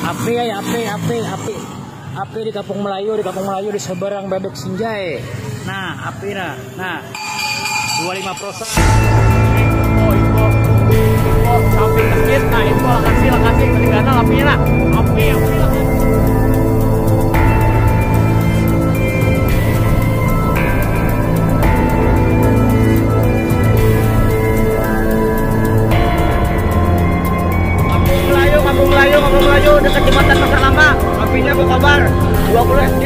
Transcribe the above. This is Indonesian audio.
Api ya, api di Kampung Melayu di seberang Bebek Sinjai. Nah, api nah 25 prosa. Info samping masjid. Nah, info lokasi ketinggalan apinya lah. Api lah. Kampung Melayu dekat jembatan Pasar Lama. Apinya gue kabar 20 SD.